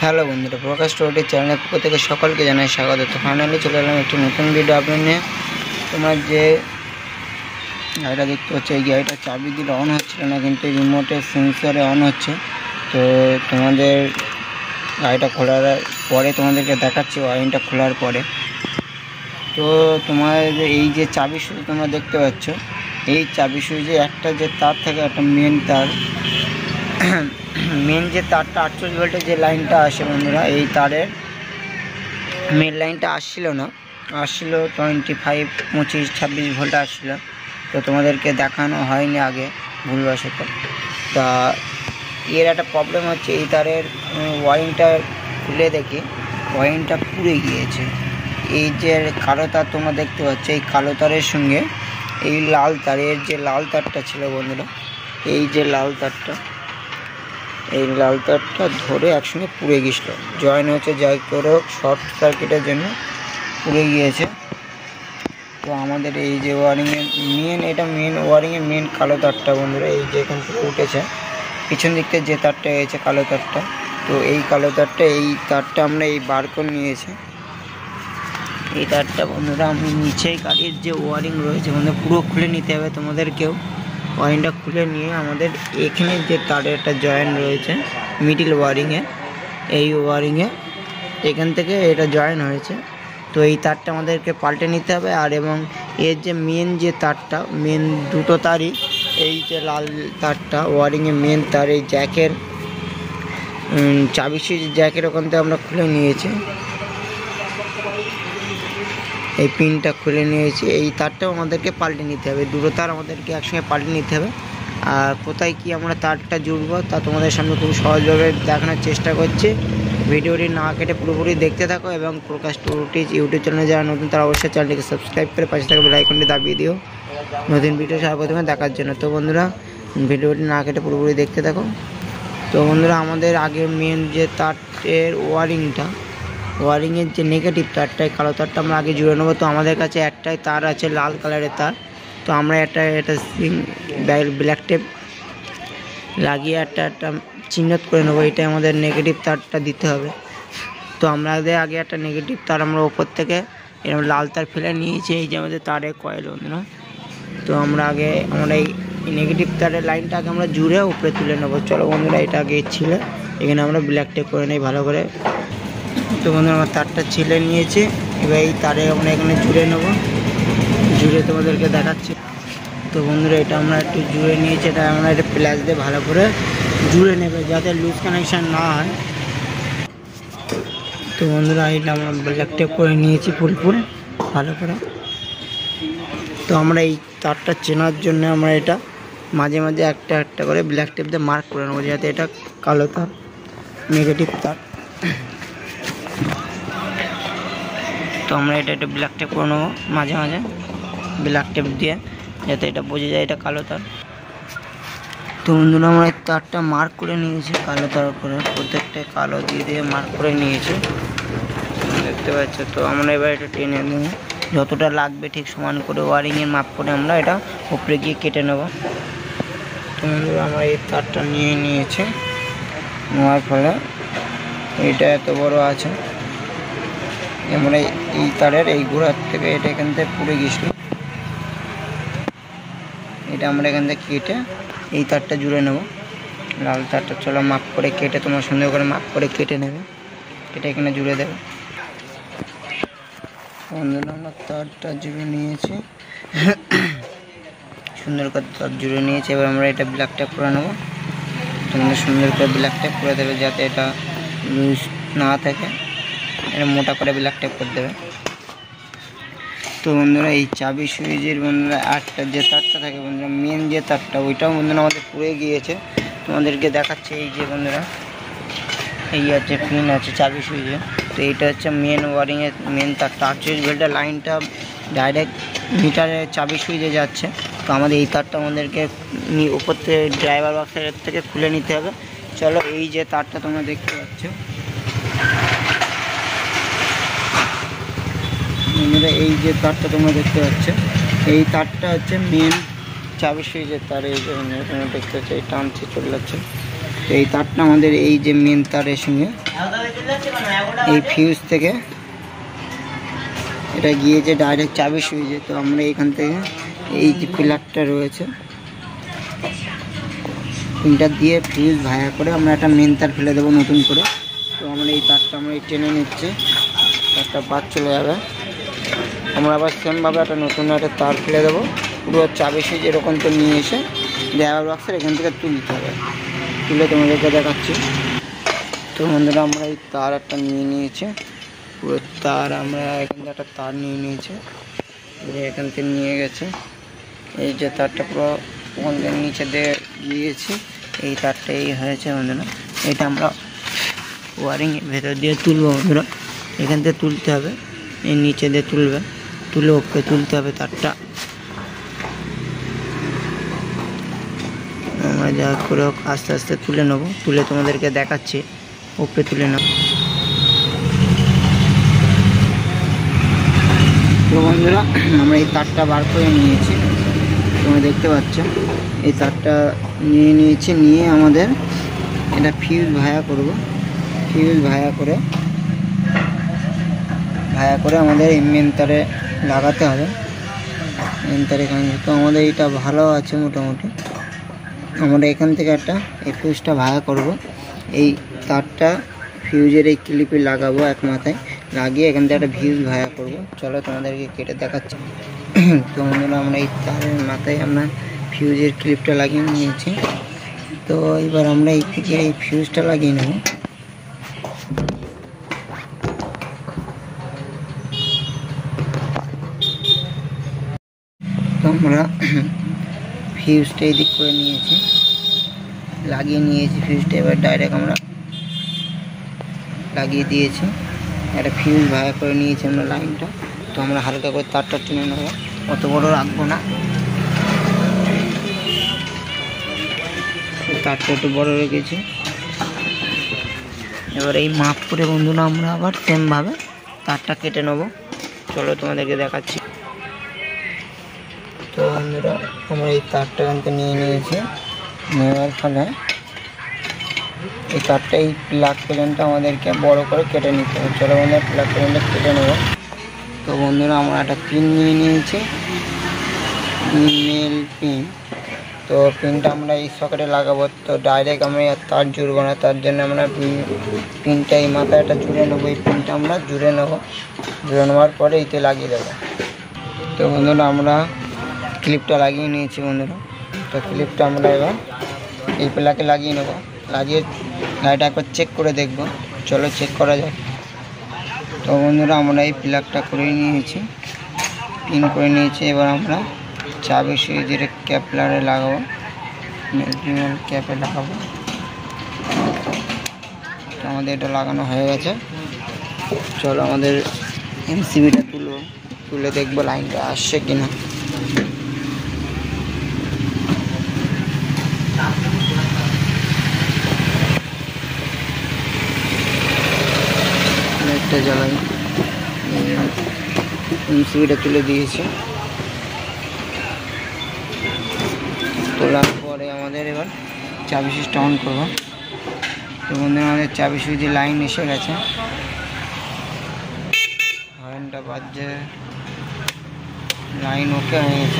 Hello বন্ধুরা, প্রকাশ twenty চ্যানেলের পক্ষ থেকে সকলকে জানাই স্বাগত। তো ফাইনালি চলে এলাম একটি নতুন ভিডিও আপলোড নিয়ে। তোমার যে গাড়িটা দেখতে পাচ্ছ, এই গাড়িটা চাবি দিলে অন হচ্ছিল না, কিন্তু রিমোটের সেন্সরে অন হচ্ছে। তো তোমাদের গাড়িটা খোলার পরে তোমাদেরকে দেখাচ্ছি ওয়ারিংটা খোলার পরে। তো তোমার এই যে চাবি সুইচ তোমরা দেখতে পাচ্ছ, এই চাবি সুইচে একটা যে তার থাকে, একটা মেন তার, মেন যে তারটা 48 ভোল্টের যে লাইনটা আসে বন্ধুরা, এই তারের মেন লাইনটা আসছিল 25, 25, 26 ভোল্ট আসছিল। তো তোমাদেরকে দেখানো হয়নি আগে ভুলবশত। তা এর একটা প্রবলেম হচ্ছে, এই তারের ওয়ারিংটা খুলে দেখে ওয়ারিংটা পুড়ে গিয়েছে। এই যে কালো তার তোমরা দেখতে পাচ্ছ, এই কালো তারের সঙ্গে এই লাল তারের যে লাল তারটা ছিল বন্ধুরা, এই যে লাল তারটা, এই লাল তারটা ধরে একসঙ্গে পুড়ে গিয়েছিল, জয়েন হচ্ছে, যাই করে শর্ট সার্কিটের জন্য পুড়ে গিয়েছে। তো আমাদের এই যে ওয়ারিংয়ের মেন, এটা মেন ওয়ারিংয়ের মেন কালো তারটা বন্ধুরা, এই যে এখান থেকে উঠেছে পিছন দিক থেকে যে তারটা এসেছে কালো তারটা। তো এই কালো তারটা, এই তারটা আমরা এই বার করে নিয়েছি। এই তারটা বন্ধুরা আমি নিচেই গাড়ির যে ওয়ারিং রয়েছে বন্ধুরা পুরো খুলে নিতে হবে তোমাদেরকেও। ওয়ারিংটা খুলে নিয়ে আমাদের এখানে যে তারের একটা জয়েন রয়েছে মিডিল ওয়ারিংয়ে, এই ওয়ারিংয়ে এখান থেকে এটা জয়েন হয়েছে। তো এই তারটা আমাদেরকে পাল্টে নিতে হবে। আর এবং এর যে মেন যে তারটা, মেন দুটো তারই, এই যে লাল তারটা ওয়ারিংয়ে মেন তার, এই জ্যাকের চাবি সুইচ জ্যাকের ওখান থেকে আমরা খুলে নিয়েছি, এই পিনটা খুলে নিয়েছি। এই তারটাও আমাদেরকে পাল্টে নিতে হবে, দুটো তার আমাদেরকে একসঙ্গে পাল্টে নিতে হবে। আর কোথায় কি আমরা তারটা জুড়বো তা তোমাদের সামনে খুব সহজভাবে দেখানোর চেষ্টা করছি। ভিডিওটি না কেটে পুরোপুরি দেখতে থাকো, এবং প্রকাশ টোয়েন্টি ইউটিউব চ্যানেলে যারা নতুন তারা অবশ্যই চ্যানেলটিকে সাবস্ক্রাইব করে পাশে থাকা বেল আইকনটি দাবিয়ে দিও নতুন ভিডিও সর্বপ্রথমে দেখার জন্য। তো বন্ধুরা ভিডিওটি না কেটে পুরোপুরি দেখতে থাকো। তো বন্ধুরা আমাদের আগে মেন যে তারের ওয়ারিংয়ের যে নেগেটিভ তারটাই কালো তারটা আমরা আগে জুড়ে নেবো। তো আমাদের কাছে একটাই তার আছে লাল কালারের তার, তো আমরা এটা ব্ল্যাক টেপ লাগিয়ে একটা চিহ্নিত করে নেবো, এটা আমাদের নেগেটিভ তারটা দিতে হবে। তো আমরা আগে একটা নেগেটিভ তার আমরা ওপর থেকে এরকম লাল তার ফেলে নিয়েছি, এই যে আমাদের তারের কয়েল বন্ধুরা। তো আমরা এই নেগেটিভ তারের লাইনটাকে আমরা জুড়ে উপরে তুলে নেবো। চলো বন্ধুরা এটা আগে ছিল, এখানে আমরা ব্ল্যাক টেপ করে নিই ভালো করে। তো বন্ধুরা আমার তারটা ছিলে নিয়েছি, এবার এই তারে আমরা এখানে জুড়ে নেবো, জুড়ে তোমাদেরকে দেখাচ্ছি। তো বন্ধুরা এটা আমরা একটু জুড়ে নিয়েছি, এটা আমরা একটা প্লাস দিয়ে ভালো করে জুড়ে নেবে যাতে লুজ কানেকশান না হয়। তো বন্ধুরা এটা আমরা ব্ল্যাক টেপ করে নিয়েছি ফুল ভালো করে। তো আমরা এই তারটা চেনার জন্য আমরা এটা মাঝে মাঝে একটা একটা করে ব্ল্যাক টেপ দিয়ে মার্ক করে নেবো, যাতে এটা কালো তার নেগেটিভ তার। তো আমরা এটা একটু ব্ল্যাক টেপ করে নেবো মাঝে মাঝে ব্ল্যাক টেপ দিয়ে, যাতে এটা বোঝা যায় এটা কালো তার। তো বন্ধুরা আমরা এই তারটা মার্ক করে নিয়েছি কালো তার করে, প্রত্যেকটা কালো দিয়ে মার্ক করে নিয়েছি দেখতে পাচ্ছ। তো আমরা এবার এটা টেনে নেব, যতটা লাগবে ঠিক সমান করে ওয়ারিংয়ের মাপ করে আমরা এটা উপরে গিয়ে কেটে নেব। তো বন্ধুরা আমরা এই তারটা নিয়েছি, নেওয়ার ফলে এটা এত বড় আছে, আমরা এই তারের এই গোড়ার থেকে এটা এখান থেকে পুড়ে গেছিল, এটা আমরা এখান থেকে কেটে এই তারটা জুড়ে নেব লাল তারটা। চলো মাপ করে কেটে, তোমার সুন্দর করে মাপ করে কেটে নেবে, কেটে এখানে জুড়ে দেবে। বন্ধুরা আমরা তারটা জুড়ে নিয়েছি, সুন্দর করে তার জুড়ে নিয়েছি। এবার আমরা এটা ব্ল্যাক টেপ করে নেবো, তোমাদের সুন্দর করে ব্ল্যাক টেপ করে দেবে যাতে এটা লুজ না থাকে, এটা মোটা করে ব্ল্যাক টেপ করে দেবে। তো বন্ধুরা এই চাবি সুইচের বন্ধুরা একটা যে তারটা থাকে বন্ধুরা, মেন যে তারটা, ওইটাও বন্ধুরা আমাদের পুড়ে গিয়েছে। তোমাদেরকে দেখাচ্ছে এই যে বন্ধুরা এই আছে পিন আছে চাবি সুইচে। তো এইটা হচ্ছে মেন ওয়ারিংয়ের মেন তারটা, 48 ভোল্টের লাইনটা ডাইরেক্ট মিটারের চাবি সুইচে যাচ্ছে। তো আমাদের এই তারটা আমাদেরকে উপর থেকে ড্রাইভার বক্সের থেকে খুলে নিতে হবে। চলো এই যে তারটা তোমরা দেখতে পাচ্ছ বন্ধুরা, এই যে তারটা তোমরা দেখতে পাচ্ছ, এই তারটা হচ্ছে মেন চাবি সুইচের তার। এই যে তোমরা দেখতে পাচ্ছ, এই টানছে চলে যাচ্ছে, তো এই তারটা আমাদের এই যে মেন তারের সঙ্গে এই ফিউজ থেকে এটা গিয়েছে ডাইরেক্ট চাবি সুইচে। তো আমরা এখান থেকে এই যে প্লাগটা রয়েছে পিনটা দিয়ে ফিউজ ভায়া করে আমরা একটা মেন তার ফেলে দেবো নতুন করে। তো আমরা এই তারটা আমরা টেনে নিচ্ছি, তারটা বাদ চলে যাবে। আমরা আবার সেমভাবে একটা নতুন একটা তার ফেলে দেবো, পুরো চাবি সুইচ এরকম তো নিয়ে এসে ড্রাইভার বক্সের এখান থেকে তুলতে হবে। তুলে তোমাদেরকে দেখাচ্ছি। তো বন্ধুরা আমরা এই তার একটা নিয়ে নিয়েছি, পুরো তার আমরা এখান থেকে একটা তার নিয়ে নিয়েছি, এখান থেকে নিয়ে গেছে। এই যে তারটা পুরো ওখান থেকে নিচে দিয়ে গিয়েছি, এই তারটা এই হয়েছে বন্ধুরা। এটা আমরা ওয়ারিংয়ের ভেতর দিয়ে তুলবো বন্ধুরা, এখান থেকে তুলতে হবে, এই নিচে দিয়ে তুলবে, তুলে ওপরে তুলতে হবে তারটা। আমরা যা করে হোক আস্তে আস্তে তুলে নেবো, তুলে তোমাদেরকে দেখাচ্ছি ওপরে তুলে নেব। তো বন্ধুরা আমরা এই তারটা বার করে নিয়েছি, তোমরা দেখতে পাচ্ছ এই তারটা নিয়ে নিয়েছি। নিয়ে আমাদের এটা ফিউজ ভায়া করব, ফিউজ ভায়া করে আমাদের এই মেন তারে লাগাতে হবে। মেন তার এখানে তো আমাদের এটা ভালো আছে মোটামুটি। আমরা এখান থেকে একটা এই ফিউজটা ভায়া করব, এই তারটা ফিউজের এই ক্লিপে লাগাবো এক মাথায়, লাগিয়ে এখান থেকে একটা ফিউজ ভায়া করব। চলো তোমাদেরকে কেটে দেখাচ্ছি। তো বন্ধুরা আমরা এই তারের মাথায় আমরা ফিউজের ক্লিপটা লাগিয়ে নিয়েছি। তো এবার আমরা এই থেকে এই ফিউজটা লাগিয়ে নেব। তো আমরা ফিউজটা এই দিক করে নিয়েছি, লাগিয়ে নিয়েছি ফিউজটা। এবার ডাইরেক্ট আমরা লাগিয়ে দিয়েছি, একটা ফিউজ ভায়া করে নিয়েছি আমরা লাইনটা। তো আমরা হালকা করে তারটা টেনে নেবো, অত বড় রাখবো না, তারটা একটু বড় রেখেছি। এবার এই মাপ করে বন্ধুরা আমরা আবার সেমভাবে তারটা কেটে নেবো। চলো তোমাদেরকে দেখাচ্ছি। তো বন্ধুরা আমরা এই তারটা এখান নিয়ে নিয়েছি, নেওয়ার ফলে এই তারটা এই প্লাগ পর্যন্ত আমাদেরকে বড় করে কেটে নিতে হবে। চলো বন্ধুরা প্লাগ পর্যন্ত কেটে নেবো। তো বন্ধুরা আমরা একটা পিন নিয়ে নিয়েছি, মেল পিন। তো পিনটা আমরা এই সকেটে লাগাবো। তো ডাইরেক্ট আমরা তার জুড়বো না, তার জন্য আমরা পিনটা এই মাথায় একটা জুড়ে নেবো। এই পিনটা আমরা জুড়ে নেবো, জুড়ে নেওয়ার পরে এতে লাগিয়ে দেবো। তো বন্ধুরা আমরা ক্লিপটা লাগিয়ে নিয়েছি বন্ধুরা। তো ক্লিপটা আমরা এবার এই প্লাগে লাগিয়ে নেবো, লাগিয়ে গাড়িটা একবার চেক করে দেখবো। চলো চেক করা যাক। তো বন্ধুরা আমরা এই প্লাগটা করে নিয়েছি, পিন করে নিয়েছি। এবার আমরা চাবি সুইচের ক্যাপলারে লাগাবো, ক্যাপে লাগাবো। তো আমাদের এটা লাগানো হয়ে গেছে। চলো আমাদের এমসিবিটা তুলে দেখবো লাইনটা আসছে কিনা। একটা জ্বালাই, এমসিবিটা তুলে দিয়েছে। তোলার পরে আমাদের এবার চাবি সুইচটা অন করবো। তো বন্ধুরা আমাদের চাবি সুইচের লাইন এসে গেছে, হর্নটা বাজছে, লাইন ওকে হয়ে গেছে।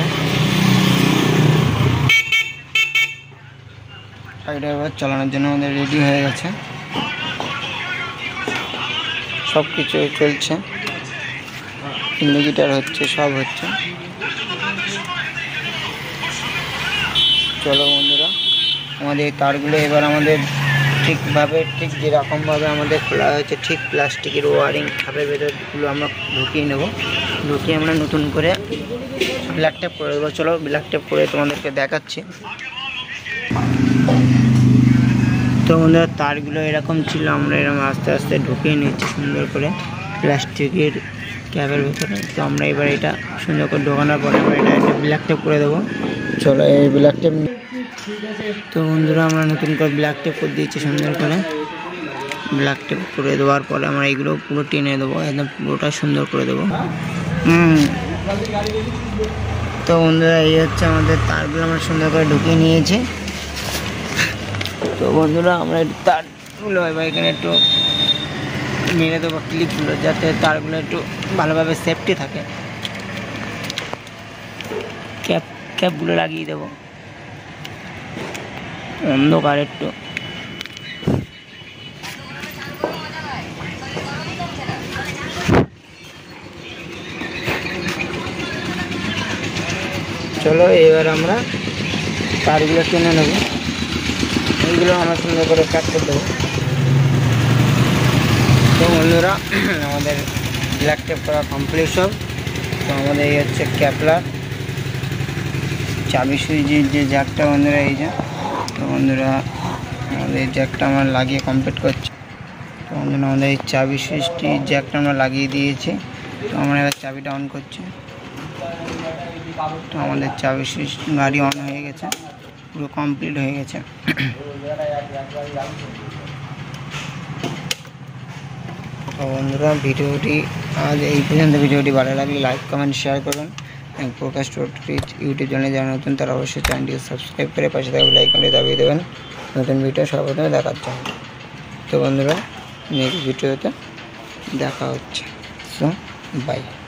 গাড়িটা এবার চালানোর জন্য আমাদের রেডি হয়ে গেছে, সব কিছু চলছে, ইন্ডিকেটার হচ্ছে, সব হচ্ছে। চলো বন্ধুরা আমাদের এই তারগুলো এবার আমাদের ঠিকভাবে, ঠিক যেরকমভাবে আমাদের খোলা হয়েছে ঠিক প্লাস্টিকের ওয়ারিং খাপের ভেতরগুলো আমরা ঢুকিয়ে নেব। ঢুকিয়ে আমরা নতুন করে ব্ল্যাক টেপ করে দেবো। চলো ব্ল্যাক টেপ করে তোমাদেরকে দেখাচ্ছি। তো বন্ধুরা তারগুলো এরকম ছিল, আমরা এরকম আস্তে আস্তে ঢুকিয়ে নিচ্ছি সুন্দর করে প্লাস্টিকের ক্যাপের ভেতরে। তো আমরা এবার এটা সুন্দর করে ঢোকানোর পরে এবার এটা ব্ল্যাক টেপ করে দেবো। চলো এই ব্ল্যাক টেপ। তো বন্ধুরা আমরা নতুন করে ব্ল্যাক টেপ করে দিয়েছি, সুন্দর করে ব্ল্যাক টেপ করে দেওয়ার পরে আমরা এইগুলো পুরো টেনে দেবো, একদম পুরোটা সুন্দর করে দেবো। তো বন্ধুরা এই হচ্ছে আমাদের তারগুলো আমরা সুন্দর করে ঢুকিয়ে নিয়েছি। তো বন্ধুরা আমরা একটু তারগুলো এবার এখানে একটু মেরে দেবো ক্লিপগুলো, যাতে তারগুলো একটু ভালোভাবে সেফটি থাকে। ক্যাপগুলো লাগিয়ে দেবো। অন্ধকার একটু চলো এবার আমরা তারগুলো টেনে নেব। এইগুলো আমরা সুন্দর করে কাট করে দেবো। তো বন্ধুরা আমাদের ব্ল্যাক টেপ করা কমপ্লিট সব। তো আমাদের এই হচ্ছে ক্যাপলার চাবি সুইচের যে জ্যাকটা বন্ধুরা, এই যে। তো বন্ধুরা আমাদের এই জ্যাকটা আমরা লাগিয়ে কমপ্লিট করছি। তো বন্ধুরা আমাদের এই চাবি সুইচটি জ্যাকটা আমরা লাগিয়ে দিয়েছি। তো আমরা এবার চাবিটা অন করছি। তো আমাদের চাবি সুইচ গাড়ি অন হয়ে গেছে, পুরো কমপ্লিট হয়ে গেছে। তো বন্ধুরা ভিডিওটি আজ এই পর্যন্ত। ভিডিওটি ভালো লাগলে লাইক কমেন্ট শেয়ার করুন। প্রকাশ টোটরিচ ইউটিউব চ্যানেলে যারা নতুন তারা অবশ্যই চ্যানেলটিকে সাবস্ক্রাইব করে পাশে থাকা বেল আইকনটি দাবিয়ে দেবেন নতুন ভিডিও সর্বপ্রথমে দেখার জন্য। তো বন্ধুরা নেক্সট ভিডিওতে দেখা হচ্ছে। So by.